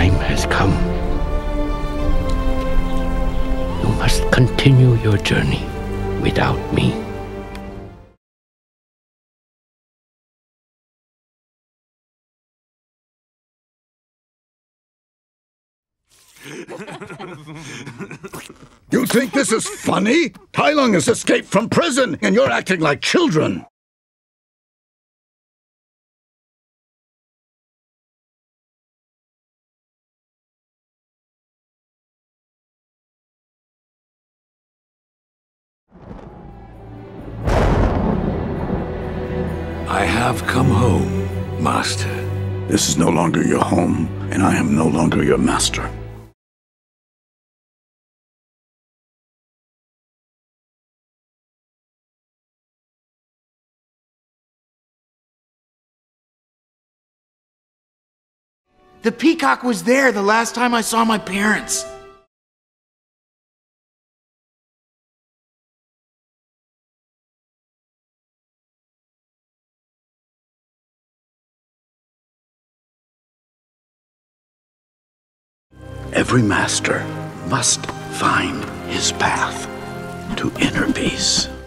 time has come. You must continue your journey without me. You think this is funny? Tai Lung has escaped from prison, and you're acting like children. I have come home, Master. This is no longer your home, and I am no longer your master. The peacock was there the last time I saw my parents. Every master must find his path to inner peace.